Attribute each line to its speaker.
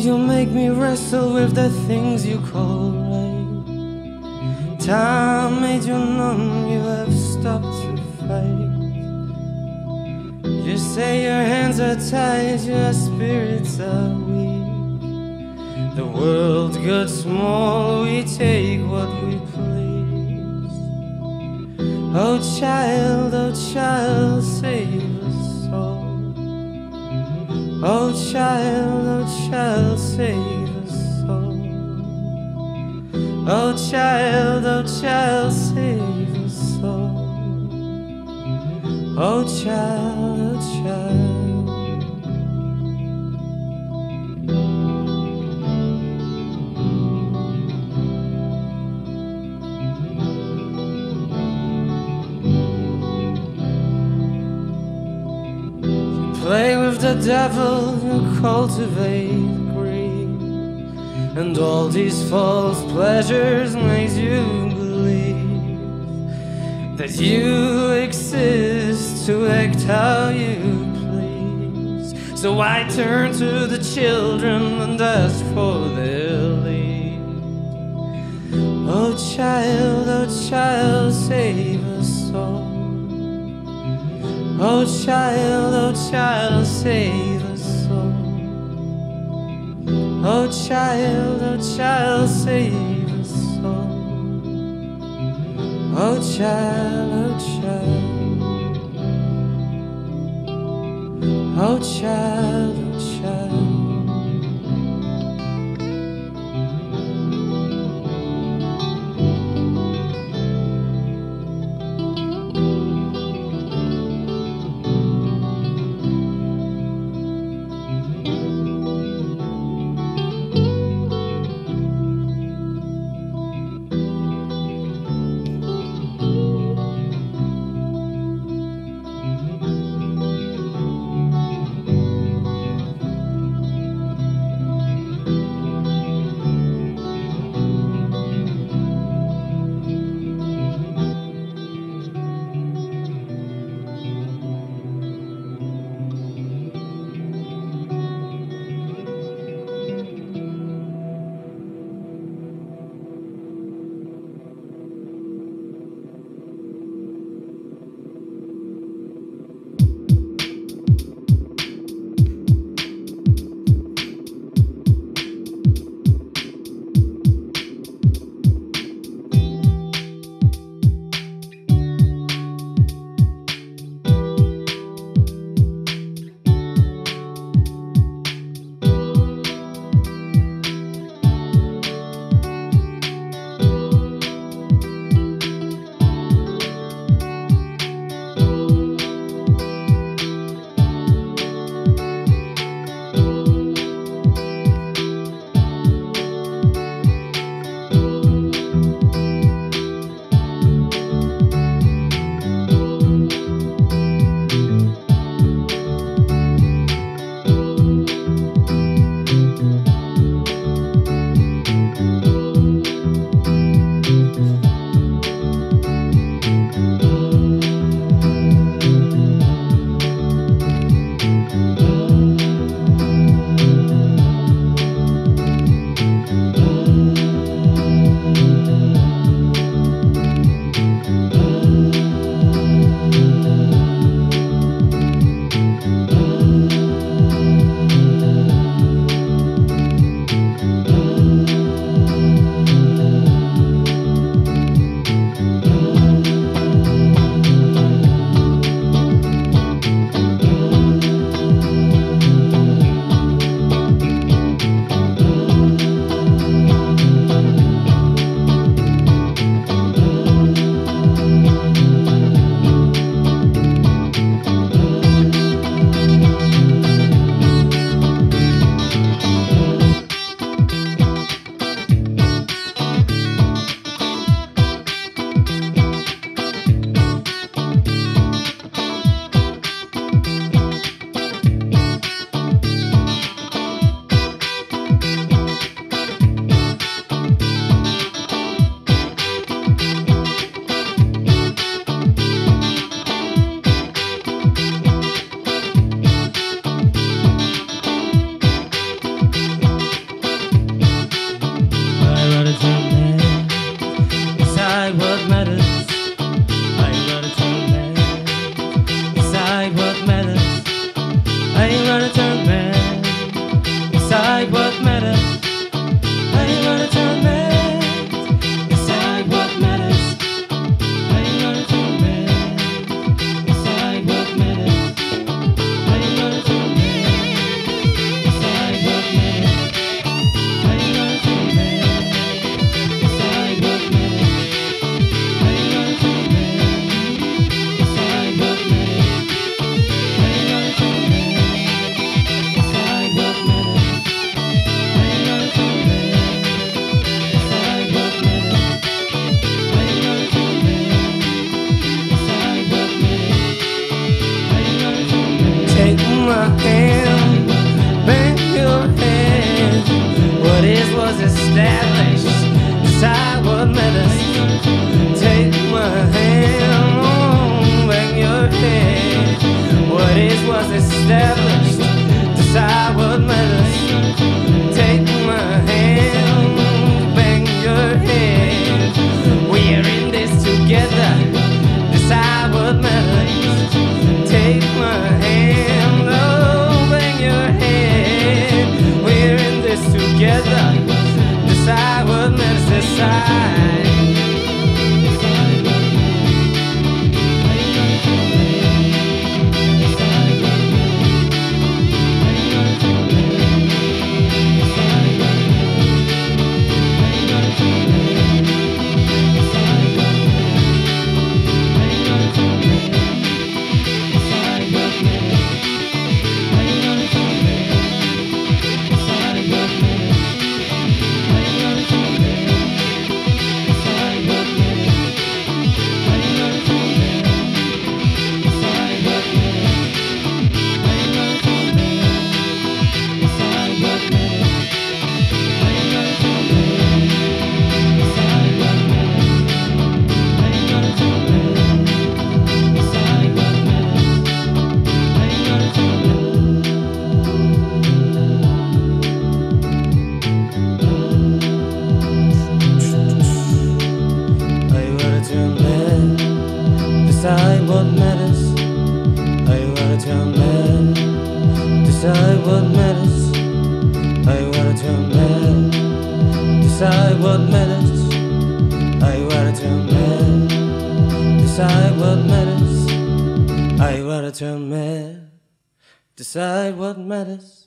Speaker 1: you make me wrestle with the things you call right. Time made you numb, you have stopped to fight. You say your hands are tied, your spirits are weak. The world got small, we take what we please. Oh child, save us all. Oh child, save us all. Oh child, save us all. Oh child, play with the devil, you cultivate greed, and all these false pleasures make you believe that you exist to act how you please. So I turn to the children and ask for their lead. Oh child, save us all. Oh child, save us all. Oh child, save us all. Oh child, oh child, was established. Decide what matters. Take my hand, oh, bang your head. What is was established. Decide what matters. Take my hand, bang your head. We're in this together. Decide what matters. Take my hand, oh, bang your head. We're in this together. Decide what matters. Decide. Decide what matters. I wanna turn mad. Decide what matters. I wanna turn mad. Decide what matters. I wanna turn mad. Decide what matters. I wanna turn mad. Decide what matters.